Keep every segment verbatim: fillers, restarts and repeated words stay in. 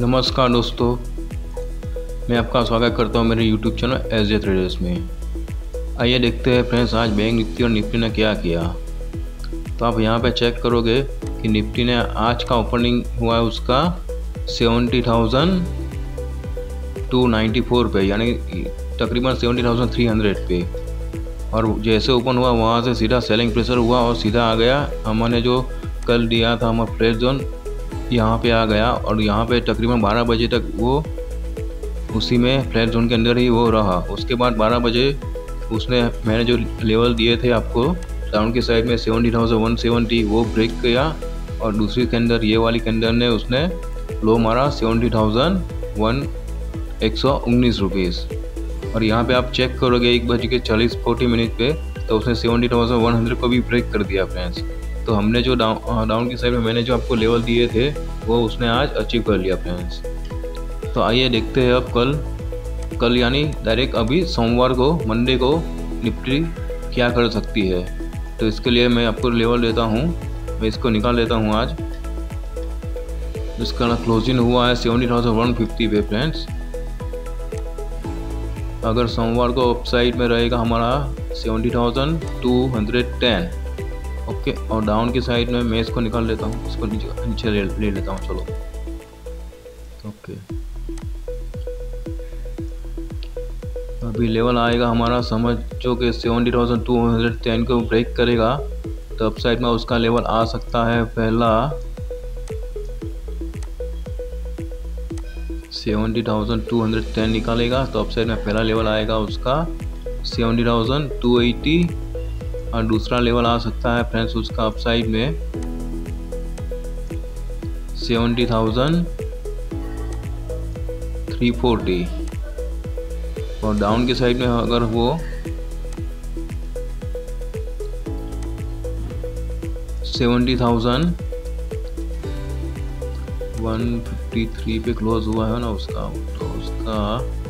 नमस्कार दोस्तों, मैं आपका स्वागत करता हूं मेरे YouTube channel S J traders में। आइए देखते हैं फ्रेंड्स, आज बैंक निफ्टी और निफ्टी ने क्या किया। तो आप यहां पे चेक करोगे कि निफ्टी ने आज का ओपनिंग हुआ है उसका seventy thousand two ninety four पे, यानी तकरीबन सेवेंटी थाउजेंड थ्री हंड्रेड पे। और जैसे ओपन हुआ वहाँ से सीधा सेलिंग प्रेशर हुआ और सीधा आ गया। हमने जो कल दिया था हमारा फ्लैट जोन यहाँ पे आ गया और यहाँ पे तकरीबन बारह बजे तक वो उसी में फ्लैट जोन के अंदर ही वो रहा। उसके बाद बारह बजे उसने मैंने जो लेवल दिए थे आपको डाउन की साइड में सेवेंटी थाउजेंड वन सेवेंटी वो ब्रेक किया और दूसरी के अंदर ये वाली के अंदर ने उसने लो मारा सेवेंटी थाउजेंड वन एक सौ उन्नीस रुपीज़। और यहाँ पे आप चेक करोगे एक बज के चालीस फोर्टी मिनट पे तो उसने सेवेंटी थाउजेंड वन हंड्रेड को भी ब्रेक कर दिया फ्रेंड्स। तो हमने जो डाउन डाउन की साइड में मैंने जो आपको लेवल दिए थे वो उसने आज अचीव कर लिया फ्रेंड्स। तो आइए देखते हैं अब कल कल यानी डायरेक्ट अभी सोमवार को मंडे को निफ्टी क्या कर सकती है। तो इसके लिए मैं आपको लेवल देता हूँ, मैं इसको निकाल लेता हूँ। आज इसका क्लोजिंग हुआ है सेवेंटी थाउजेंड वन फिफ्टी पे फ्रेंड्स। अगर सोमवार को अपसाइड में रहेगा हमारा seventy thousand two hundred ten okay. और डाउन की साइड में मैं इसको निकाल लेता हूँ, इसको नीचे नीचे ले, ले लेता हूँ। चलो ओके, अभी लेवल आएगा हमारा समझो कि seventy thousand two hundred ten को ब्रेक करेगा तो अप साइड में उसका लेवल आ सकता है पहला seventy thousand two hundred ten निकालेगा तो अप साइड में पहला लेवल आएगा उसका सेवेंटी थाउजेंड टू एटी और दूसरा लेवल आ सकता है फ्रेंड्स उसका अपसाइड में सेवेंटी थाउजेंड थ्री फोर्टी। और डाउन की साइड में अगर वो seventy thousand one fifty three पे क्लोज हुआ है ना उसका, तो उसका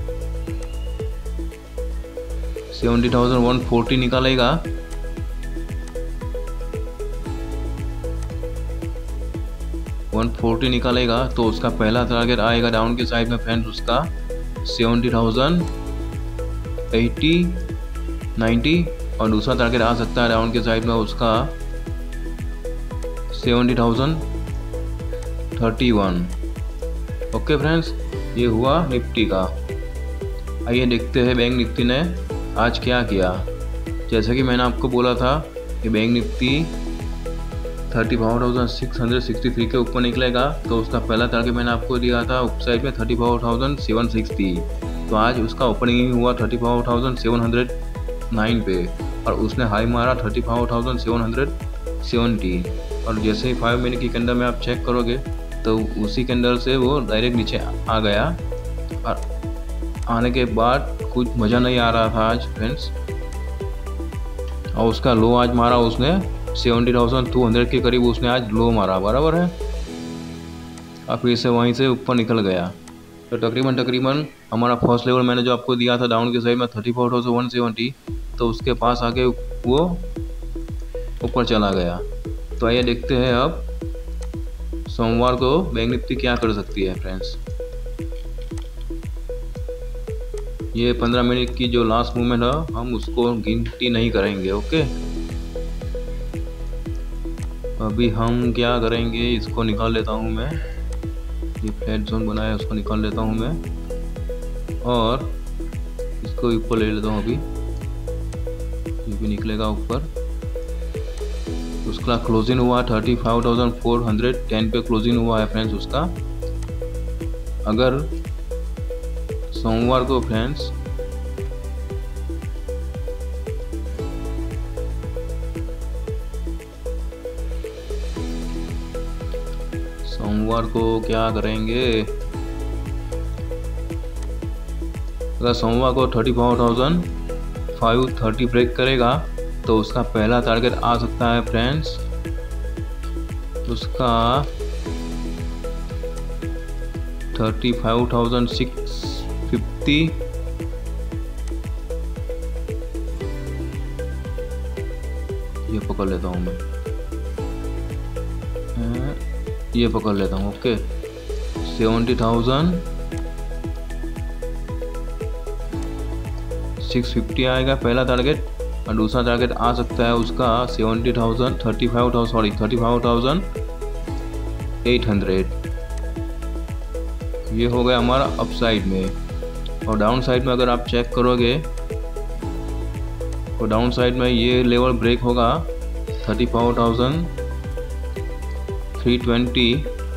सेवेंटी थाउजेंड वन फोर्टी निकालेगा वन फोर्टी निकालेगा तो उसका पहला टारगेट आएगा डाउन की साइड में फ्रेंड्स उसका सेवेंटी थाउजेंड एटी नाइन्टी। और दूसरा टारगेट आ सकता है डाउन की साइड में उसका seventy thousand thirty one okay friends, ये हुआ निफ्टी का। आइए देखते हैं बैंक निफ्टी ने आज क्या किया। जैसे कि मैंने आपको बोला था कि bank Nifty thirty five thousand six hundred sixty three के ऊपर निकलेगा तो उसका पहला टारगेट मैंने आपको दिया था उप साइड में thirty five thousand seven sixty. तो आज उसका ओपनिंग ही हुआ thirty five thousand seven hundred nine पे और उसने हाई मारा thirty five thousand seven hundred seventy. और जैसे ही फाइव मिनट के अंदर में आप चेक करोगे तो उसी के अंदर से वो डायरेक्ट नीचे आ गया। और आने के बाद कुछ मज़ा नहीं आ रहा था आज फ्रेंड्स। और उसका लो आज मारा उसने सेवेंटी थाउजेंड टू हंड्रेड के करीब उसने आज लो मारा, बराबर है। और फिर से वहीं से ऊपर निकल गया। तो तकरीबन तकरीबन हमारा फर्स्ट लेवल मैंने जो आपको दिया था डाउन के साइड में thirty four thousand one seventy, तो उसके पास आके वो ऊपर चला गया। तो आइए देखते हैं अब सोमवार को बैंक निफ्टी क्या कर सकती है फ्रेंड्स। ये पंद्रह मिनट की जो लास्ट मूवमेंट है हम उसको गिनती नहीं करेंगे ओके। अभी हम क्या करेंगे, इसको निकाल लेता हूँ मैं, ये फ्लैट जोन बनाया उसको निकाल लेता हूँ मैं और इसको ऊपर ले लेता हूँ। अभी ये भी निकलेगा ऊपर। उसका क्लोजिंग हुआ thirty five thousand four hundred ten पे क्लोजिंग हुआ है फ्रेंड्स उसका। अगर सोमवार को फ्रेंड्स सोमवार को क्या करेंगे, अगर सोमवार को thirty five thousand five thirty break करेगा तो उसका पहला टारगेट आ सकता है फ्रेंड्स उसका thirty five thousand six fifty. ये पकड़ लेता हूँ मैं, ये पकड़ लेता हूँ okay. Seventy thousand six fifty आएगा पहला टारगेट, और दूसरा टारगेट आ सकता है उसका seventy thousand thirty five thousand sorry thirty five thousand eight hundred. ये हो गया हमारा अपसाइड में। और डाउन साइड में अगर आप चेक करोगे तो डाउन साइड में ये लेवल ब्रेक होगा thirty five thousand three twenty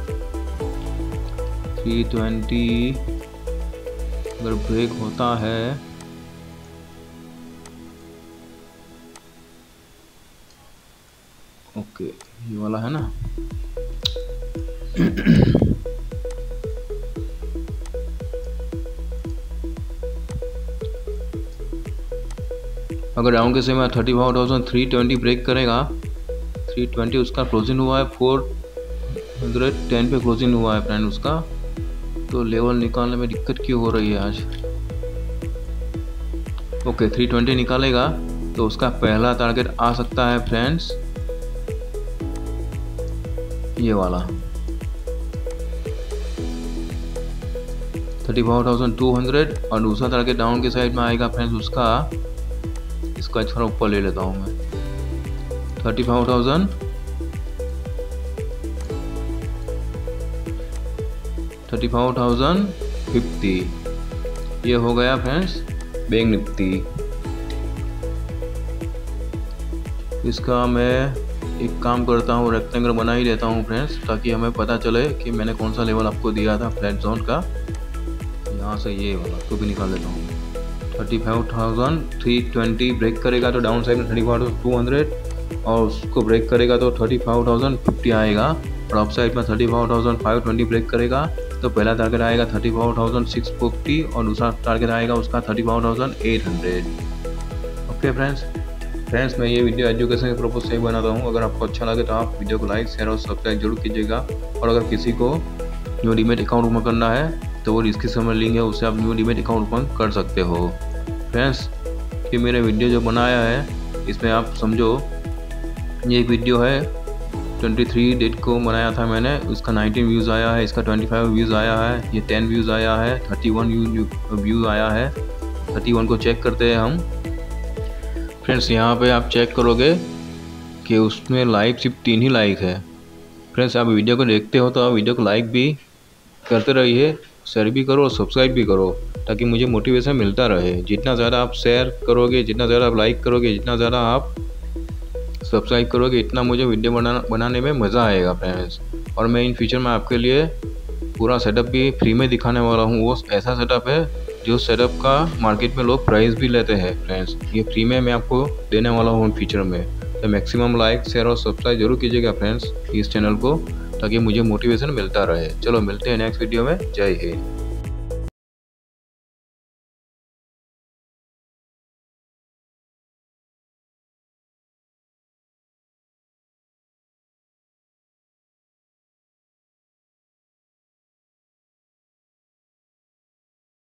three twenty अगर ब्रेक होता है ओके ये वाला है ना। अगर डाउन के समय thirty five thousand three twenty break करेगा, थ्री ट्वेंटी उसका क्लोजिंग हुआ है, फोर हंड्रेड टेन पे क्लोजिंग हुआ है फ्रेंड उसका, तो लेवल निकालने में दिक्कत क्यों हो रही है आज। ओके थ्री ट्वेंटी निकालेगा तो उसका पहला टारगेट आ सकता है फ्रेंड्स ये वाला thirty five thousand two hundred, और दूसरा टारगेट डाउन के साइड में आएगा फ्रेंड्स उसका, इसका थोड़ा ऊपर ले लेता हूँ मैं, thirty five thousand thirty five thousand fifty. ये हो गया फ्रेंड्स बैंक निफ्टी। इसका मैं एक काम करता हूँ, रेक्टेंगल बना ही देता हूँ फ्रेंड्स, ताकि हमें पता चले कि मैंने कौन सा लेवल आपको दिया था फ्लैट जोन का। यहाँ से ये वाला तो भी निकाल लेता हूँ, thirty five thousand three twenty break करेगा तो डाउन साइड में thirty five thousand two hundred, और उसको ब्रेक करेगा तो थर्टी फाइव थाउजेंड फिफ्टी आएगा, और अप साइड में thirty five thousand five twenty break करेगा तो पहला टारगेट आएगा thirty five thousand six fifty, और दूसरा टारगेट आएगा उसका thirty five thousand eight hundred. Okay friends friends मैं ये वीडियो एजुकेशन के पर्पज से ही बनाता हूँ। अगर आपको अच्छा लगे तो आप वीडियो को लाइक शेयर और सब्सक्राइब जरूर कीजिएगा। और अगर किसी को न्यू डीमेट अकाउंट ओपन करना है तो वो डिस्क्रिप्शन में लिंक है, उससे आप न्यू डीमेट अकाउंट ओपन कर सकते हो। फ्रेंड्स ये मेरे वीडियो जो बनाया है इसमें आप समझो ये एक वीडियो है तेईस डेट को बनाया था मैंने, उसका नाइनटीन व्यूज़ आया है, इसका पच्चीस व्यूज़ आया है, ये टेन व्यूज़ आया है, इकतीस व्यू आया है, इकतीस को चेक करते हैं हम। फ्रेंड्स यहाँ पे आप चेक करोगे कि उसमें लाइक सिर्फ तीन ही लाइक है। फ्रेंड्स आप वीडियो को देखते हो तो आप वीडियो को लाइक भी करते रहिए, शेयर भी करो और सब्सक्राइब भी करो, ताकि मुझे मोटिवेशन मिलता रहे। जितना ज़्यादा आप शेयर करोगे, जितना ज़्यादा आप लाइक करोगे, जितना ज़्यादा आप सब्सक्राइब करोगे, इतना मुझे वीडियो बना बनाने में मज़ा आएगा फ्रेंड्स। और मैं इन फ्यूचर में आपके लिए पूरा सेटअप भी फ्री में दिखाने वाला हूँ। वो ऐसा सेटअप है जो सेटअप का मार्केट में लोग प्राइस भी लेते हैं फ्रेंड्स, ये फ्री में मैं आपको देने वाला हूँ फ्यूचर में। तो मैक्सिमम लाइक शेयर और सब्सक्राइब जरूर कीजिएगा फ्रेंड्स इस चैनल को, ताकि मुझे मोटिवेशन मिलता रहे। चलो मिलते हैं नेक्स्ट वीडियो में। जय हिंद।